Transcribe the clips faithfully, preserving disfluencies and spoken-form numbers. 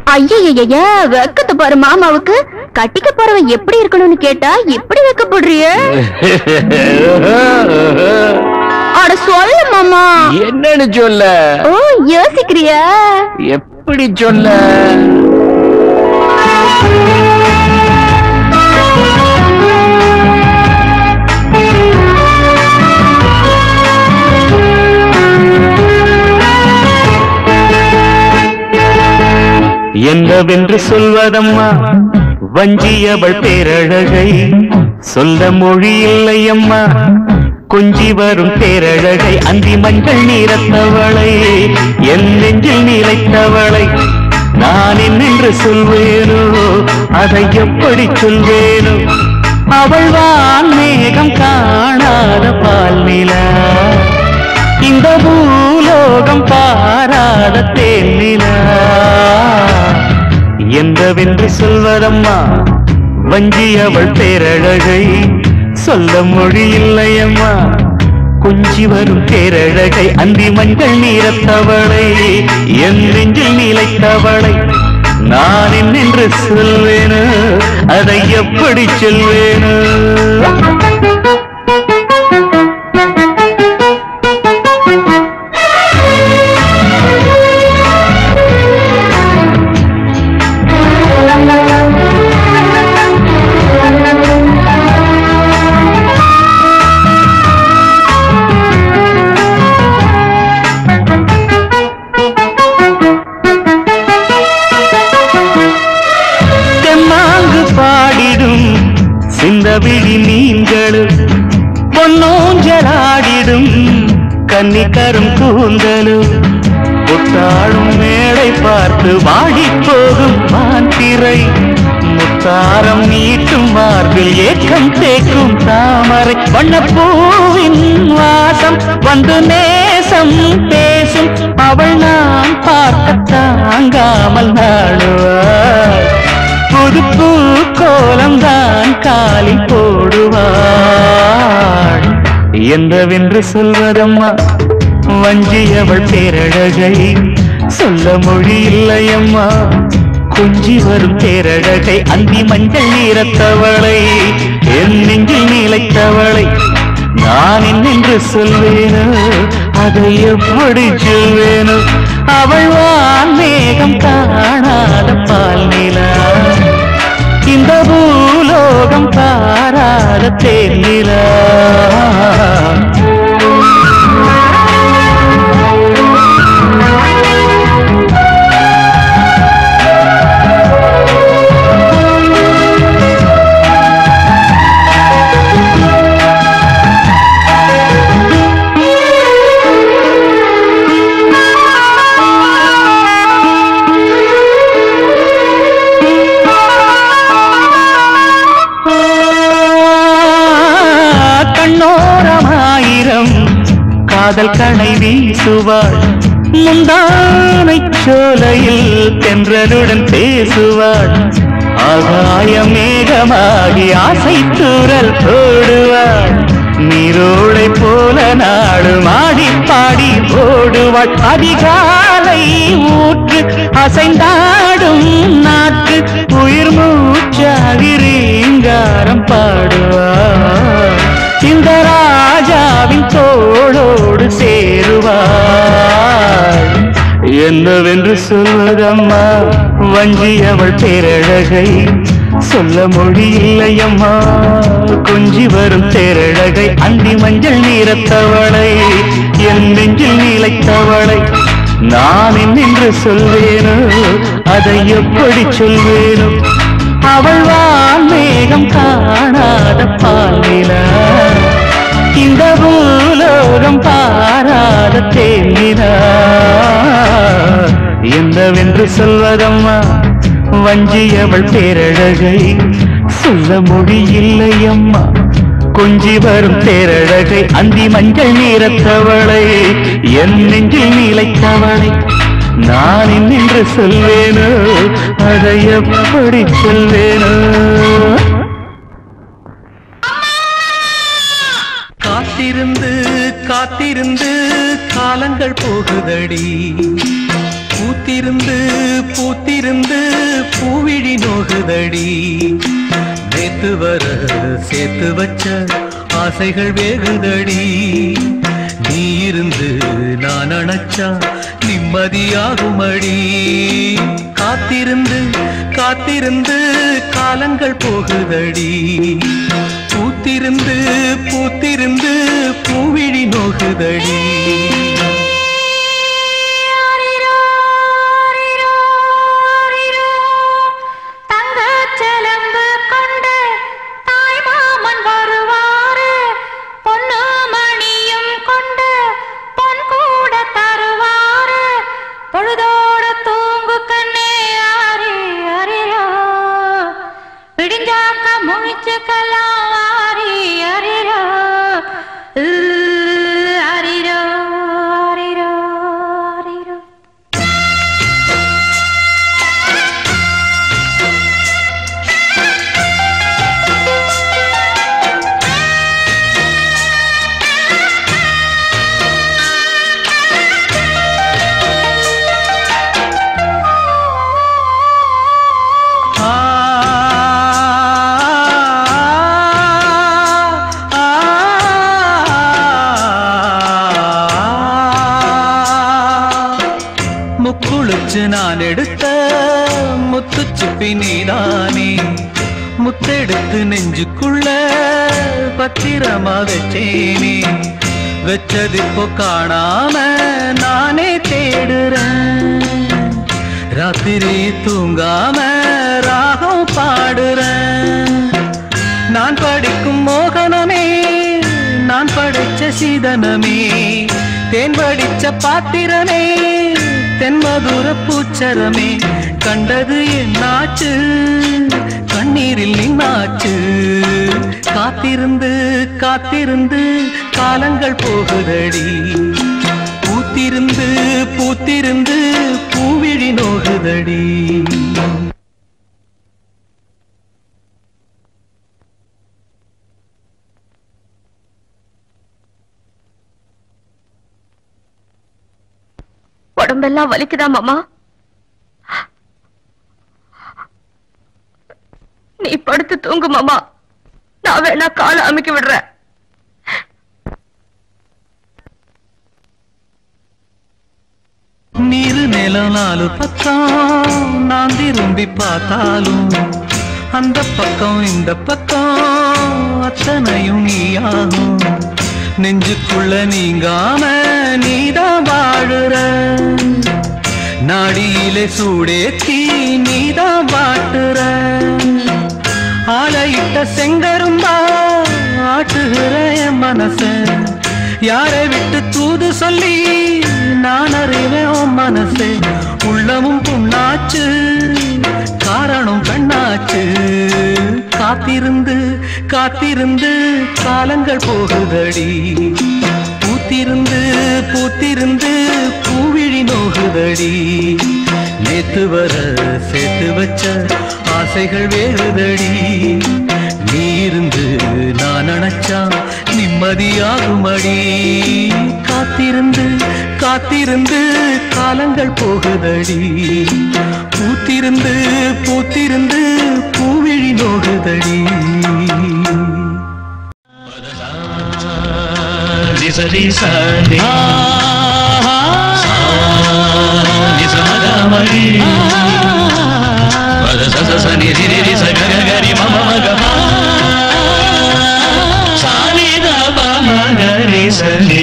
ஐயா வெக்கத்தை பாரு மாமாவுக்கு. கட்டிக்க போறவன் எப்படி இருக்கணும்னு கேட்டா எப்படி வெக்கப்படுறிய? அட சொல்ல மாமா. என்னன்னு சொல்ல? ஓ யோசிக்கிறியா? எப்படி சொல்ல? என்னவென்று சொல்வதம்மா வஞ்சியவள் பேரழகை, சொல்ல மொழி இல்லையம்மா கொஞ்சி வரும் பேரழகை. அந்தி மஞ்சள் நீரத்தவளை, என் நெஞ்சில் நீலைத்தவளை நான் என்னென்று சொல்வேனோ, அதை எப்படி சொல்வேனோ? அவள் வான் மேகம் காணாத பால் நிலா, இந்த பூலோகம் பாராத தேனிலா. என்னவென்று சொல்வதம்மா வஞ்சியவள் பேரழகை, சொல்ல மொழி இல்லையம்மா கொஞ்சி வரும் பேரழகை. அந்தி மஞ்சள் நீரத்தவளை, என் நெஞ்சில் நீலைத்தவளை நான் என்னென்று சொல்வேனோ, அதை எப்படி சொல்வேனோ? விழி மீன்களும் பொன்னோஞ்சலாடிடும் கன்னிக்கரும் கூந்தலும், புத்தாளும் மேடை பார்த்து வாடி போகும் மாந்திரை, முத்தாரம் நீட்டும் மார்பில் ஏக்கம் தேக்கும் தாமரை. வண்ணப்பூவின் வாசம் வந்து நேசம் பேசும், அவள் நான் பார்க்க தாங்காமல் நாடுவாள். புது பூ கோலம் தான் காலில் போடுவாள். என்னவென்று சொல்வதம்மா வஞ்சியவள் பேரழகை, சொல்ல மொழி இல்லையம்மா கொஞ்சி வரும் பேரழகை. அந்தி மஞ்சள் நீரத்தவளை, என் நெஞ்சில் நீலைத்தவளை நான் என்னென்று சொல்வேனோ, அதை எப்படி சொல்வேனோ? அவள் வான் மேகம் காணாத பால் நிலா, இந்த பூலோகம் பாராத தேனிலா. காதல் கணை வீசுவாள், முந்தானை சோலையில் தென்றலுடன் பேசுவாள். ஆகாய மேகமாகி ஆசை தூரல் போடுவாள், நீரோடை போல நாடு மாடி பாடி ஓடுவாள். அதிகாலை ஊற்று அசைந்தாடும் நாட்டு உயிர் மூச்சாகி ரீங்காரம் பாடுவாள். இந்த ராஜாவின் தோளோடு சேருவாள். என்னவென்று சொல்வதம்மா வஞ்சியவள் பேரழகை, சொல்ல மொழி இல்லையம்மா கொஞ்சி வரும் பேரழகை. அந்தி மஞ்சள் நீரத்தவளை, என் நெஞ்சில் நீலைத்தவளை நான் என்னென்று சொல்வேனோ, அதை எப்படி சொல்வேனோ? அவள் வான் மேகம் காணாத பால் நிலா, இந்த பூலோகம் பாராத தேனிலா. என்னவென்று சொல்வதம்மா வஞ்சியவள் பேரழகை, சொல்ல மொழி இல்லையம்மா கொஞ்சி வரும் பேரழகை. அந்தி மஞ்சள் நீரத்தவளை, என் நெஞ்சில் நீலைத்தவளை நான் என்னென்று சொல்வேனோ, அதை எப்படி சொல்வேனோ? காத்திருந்து காத்திருந்து காலங்கள் போகுதடி, பூத்திருந்து பூத்திருந்து பூவிழி நோகுதடி நேத்து வர சேர்த்து வச்ச ஆசைகள் வேகுதடி நீ இருந்து நான் அணைச்சா நிம்மதியாகுமடி காத்திருந்து காத்திருந்து காலங்கள் போகுதடி பூத்திருந்து பூத்திருந்து பூவிழி நோகுதடி நான் எடுத்த முத்துச்சிப்பி நீதானே முத்தெடுத்து நெஞ்சுக்குள்ள பத்திரமா வச்சேனே வச்சதிப்போ காணாம நானே தேடுறேன் ராத்திரி தூங்காம ராகம் பாடுறேன் நான் படிக்கும் மோகனமே நான் படைச்ச சீதனமே தேன் படிச்ச பாத்திரமே தென்மதுர பூச்சரமே கண்டது என்னாச்சு கண்ணீரில் நின்னாச்சு காத்திருந்து காத்திருந்து காலங்கள் போகுதடி பூத்திருந்து பூத்திருந்து பூவிழி நோகுதடி உடம்பெல்லாம் வலிக்குதா மாமா? நீ படுத்து தூங்கு மாமா, நான் வேணா காலை அமுக்கி விடுறேன். நீரு நிலம் நாலு பக்கம் நான் திரும்பி பார்த்தாலும் அந்த பக்கம் இந்த பக்கம் அத்தனையும் நீயாகும் நெஞ்சுக்குள்ள நீங்காம நீதான் வாழுற நாடியிலே சூடேத்தி நீதான் வாட்டுற ஆளையிட்ட செங்கரும்பா ஆட்டுகிற என் மனச யாரை விட்டு தூது சொல்லி நான் அறிவேன் உன் மனசு உள்ளமும் புண்ணாச்சு காரணம் பெண்ணாச்சு காத்திருந்து காத்திருந்து காலங்கள் போகுதடி பூத்திருந்து பூத்திருந்து பூவிழி நோகுதடி நேத்து வர சேர்த்து வச்ச ஆசைகள் வேறுதடி நீ இருந்து நான் நினைச்சா நிம்மதியாகுமடி காத்திருந்து காத்திருந்து காலங்கள் போகுதடி பூத்திருந்து பூத்திருந்து பூவிழி நோகுதடி சரி சரி மகமரி சனி ரி சகரி மம மக சானி தப மகரி சனி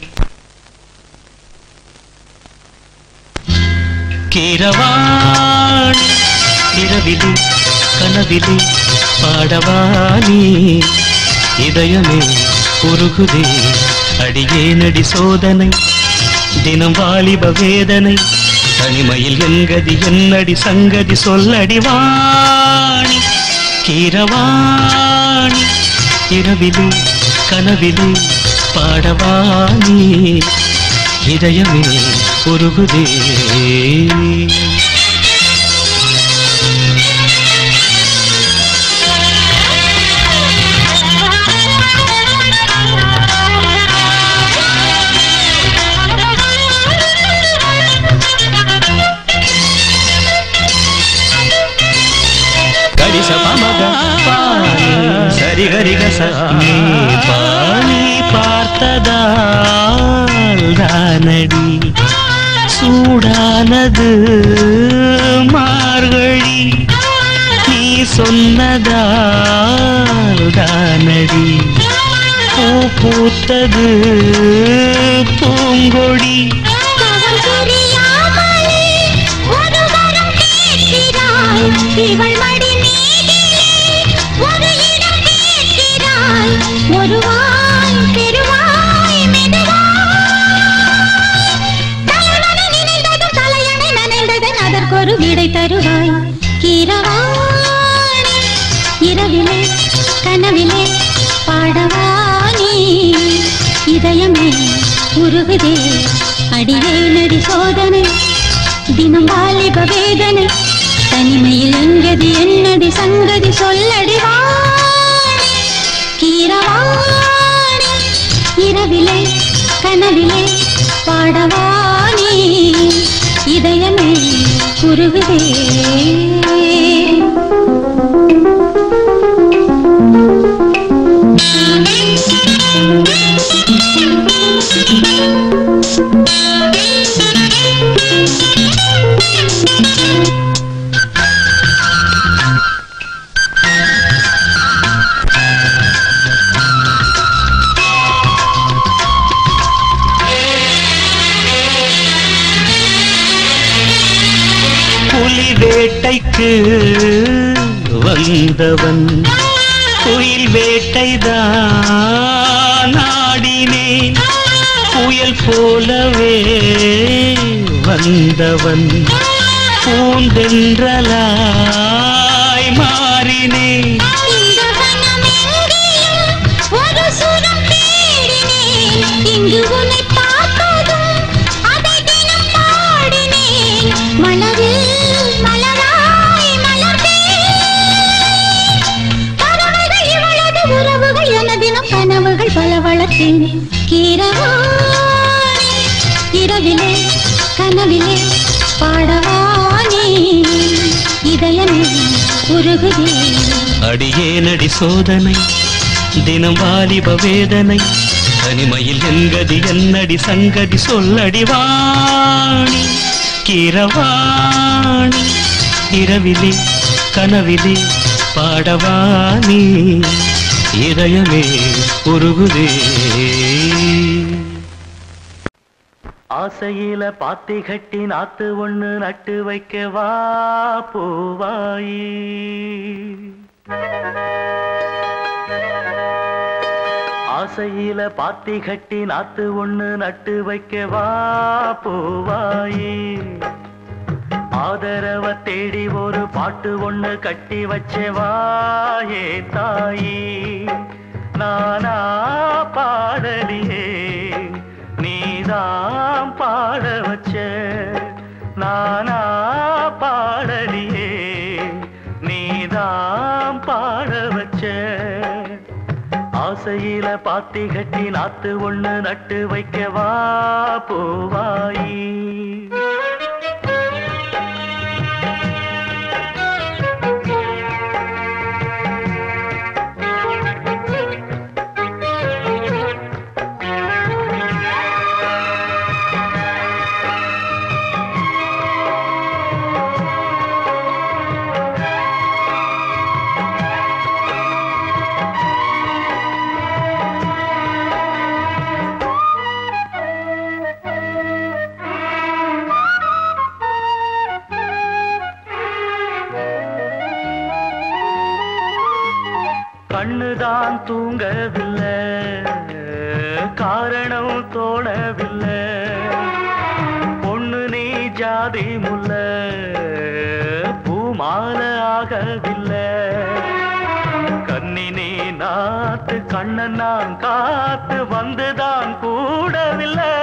கீரவாணி இரவிலே கனவிலே பாடவானி இதயமே உருகுதே அடியே நடி சோதனை தினம் வாலிப வேதனை தனிமையில் எங்கதி என்னடி சங்கதி சொல்லடி வாணி கீரவாணி இரவிலே கனவிலே பாடவானி இதயமே உருகுதே பமக பாணி சரி கரி கச நீ பாணி பார்த்ததால் தானடி சூடானது மார்கழி நீ சொன்னதால் தானடி பூ பூத்தது பூங்கொடி ஒரு விடை தருவாய் கீரவாணி இரவிலே கனவிலே பாடவானி இதயமே உருகுதே அடியே நடி சோதனை தினம் வாலிப வேதனை தனிமையில் எங்கதி என்னடி சங்கதி சொல்லடி வாணி கீரவாணி இரவிலே கனவிலே பாடவானி இதயமே உருகுதே புலி வேட்டைக்கு வந்தவன் குயில் வேட்டைதான் ஆடினேன் புயல் போலவே வந்தவன் பூந்தென்றலாய் மாறினேன் இங்கு உன்னை பார்த்ததும் அதை தினம் பாடினேன் மலரில் மலராய் மலர்ந்தேன் பறவைகள் இவளது உறவுகள் என தினம் கனவுகள் பல வளர்த்தேன் கீரவாணி இரவிலே கனவிலே பாடவானி இதயமே உருகுதே அடியே நடி சோதனை தினம் வாலிப வேதனை தனிமையில் என்கதி என்னடி சங்கதி சொல்லடி வாணி கீரவாணி இரவிலே கனவிலே பாடவானி இதயமே உருகுதே ஆசையில பாத்தி கட்டி நாத்து ஒண்ணு நட்டு வைக்க வா பூவாயி ஆசையில பாத்தி கட்டி நாத்து ஒண்ணு நட்டு வைக்க வா பூவாயி ஆதரவ தேடி ஒரு பாட்டு ஒண்ணு கட்டி வச்சே வாயே தாயி நானா பாடலியே நீதான் பாட வச்ச நானா பாடலியே நீதான் பாட வச்ச ஆசையில பாத்தி கட்டி நாத்து ஒண்ணு நட்டு வைக்க வா பூவாயி கண்ணுதான் தூங்கவில்லை காரணம் தோணவில்லை பொண்ணு நீ ஜாதி முல்ல பூமால ஆகவில்லை கண்ணி நீ நாத்து கண்ணன் நான் காத்து வந்துதான் கூடவில்லை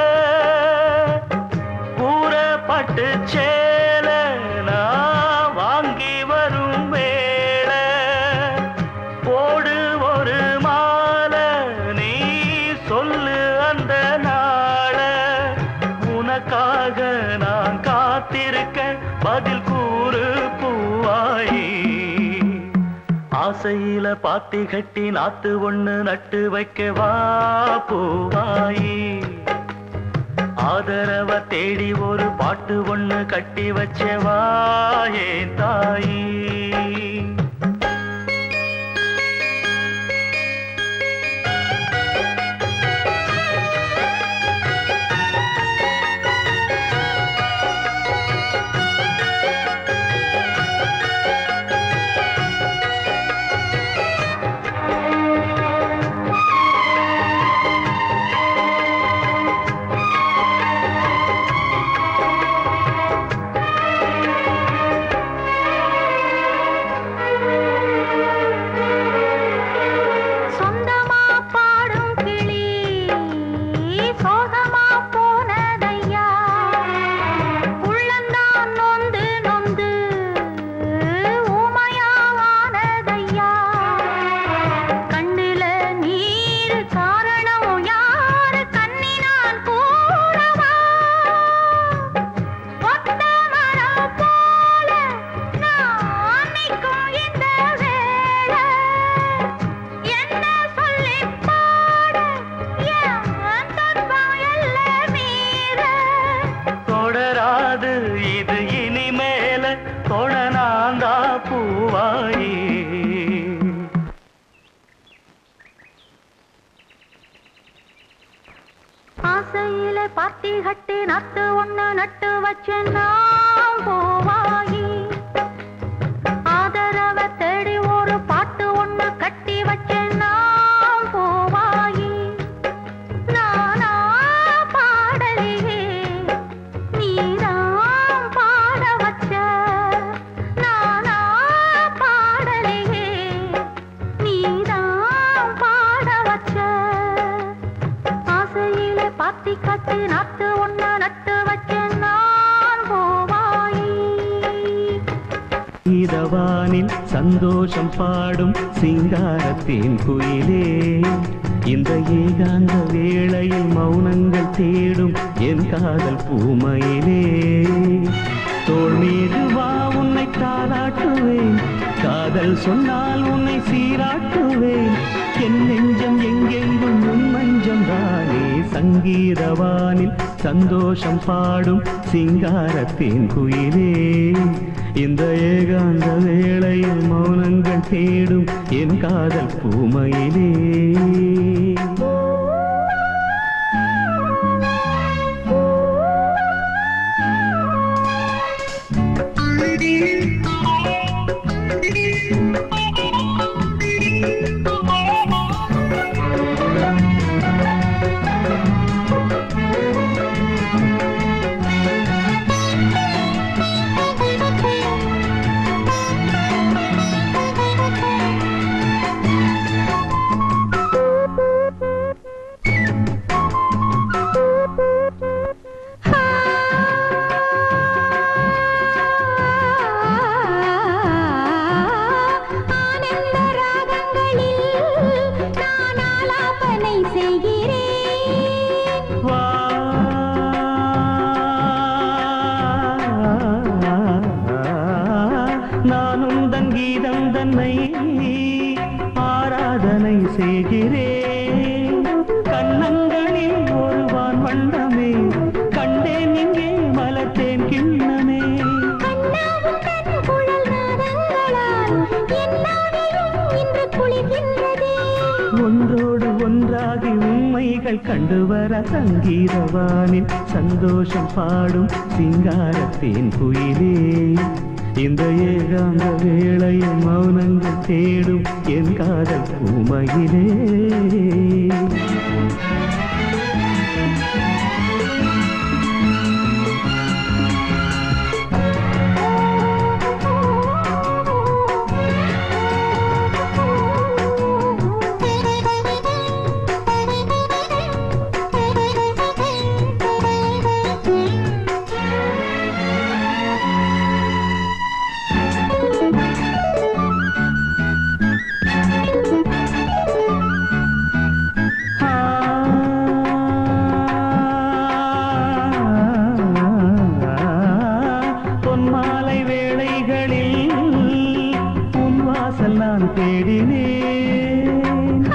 கூறப்பட்டு சேல நான் வாங்கி வரும் வேளை போடு ஒரு மாலை நீ சொல்லு அந்த நாள உனக்காக நான் காத்திருக்க பதில் கூறு பூவாயி ஆசையில பாத்தி கட்டி நாத்து ஒண்ணு நட்டு வைக்கவா பூவாயி ஆதரவ தேடி ஒரு பாட்டு ஒண்ணு கட்டி வச்சவா ஏன் தாயி பாத்தி கட்டி நட்டு ஒண்ணு நட்டு வச்சேன் பூவாயி ஆதரவ தேடி ஒரு பாட்டு ஒண்ணு கட்டி வச்சேன் பூவாயி நானா பாடலையே நீதான் பாட வச்ச நானா பாடலையே நீதான் பாட வச்ச ஆசையிலே பாத்தி கட்டி நாத்து ஒண்ணு நட்டு வச்சேன் நான் பூவாயி இதவானில் சந்தோஷம் பாடும் சிங்காரத்தின் குயிலே இந்த ஏகாந்த வேளையில் மௌனங்கள் தேடும் என் காதல் பூமையிலே தோள் மீது வா உன்னை தாளாட்டுவேன் காதல் சொன்னால் உன்னை சீராட்டுவேன் என் நெஞ்சம் எங்கெங்கும் உன் மஞ்சம் தானே சங்கீதவானில் சந்தோஷம் பாடும் சிங்காரத்தின் குயிலே இந்த ஏகாந்த வேளையில் மௌனங்கள் தேடும் என் காதல் பூமையிலே ஆராதனை செய்கிறேன் கண்ணங்களில் ஒருவான் வண்ணமே கண்டேன் இங்கே மலத்தேன் கிண்ணமே ஒன்றோடு ஒன்றாகி உண்மைகள் கண்டுவர சங்கீதவானில் சந்தோஷம் பாடும் சிங்காரத்தின் குயிலே இந்த ஏகாந்த வேளையில் மௌனங்கள் தேடும் என் காதல் பூமையிலே நான் தேடினேன்.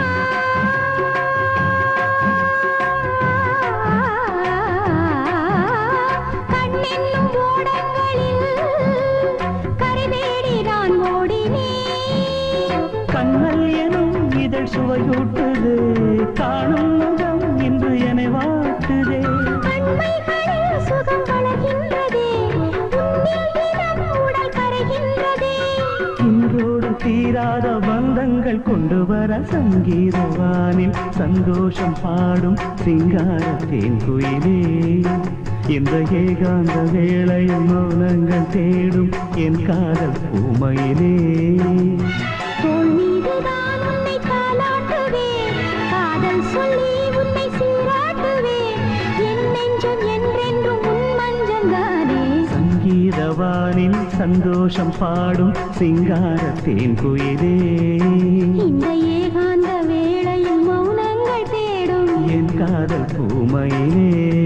கண்ணென்னும் ஓடங்களில் கரைதேடி நான் ஓடினேன். கண்ணல் எனும் இதழ் சுவையூட்டுது, காணும் முகம் இன்று என்னை வாட்டுதே. கண்மைகளில் சுகம் வளர்கின்றதே, உன்னில் தினம் உடல் கரைகின்றதே. இன்றோடு தீராத பந்தங்கள் கொண்டு வர சங்கீதவானில் சந்தோஷம் பாடும் சிங்கார தேன்குயிலே. இந்த ஏகாந்த வேளையில் மௌனங்கள் தேடும் என் காதல் பூமையிலே. தோள் மீதுதான் உன்னை தாலாட்டுவேன், காதல் சொல்லி உன்னை சீராட்டுவேன். என் நெஞ்சம் என்றென்றும் உன் மஞ்சந்தானே. சங்கீதவானில் சந்தோஷம் பாடும் சிங்கார தேன்குயிலே. இந்த ஏகாந்த வேளையில் மௌனங்கள் தேடும் என் காதல் பூமையிலே.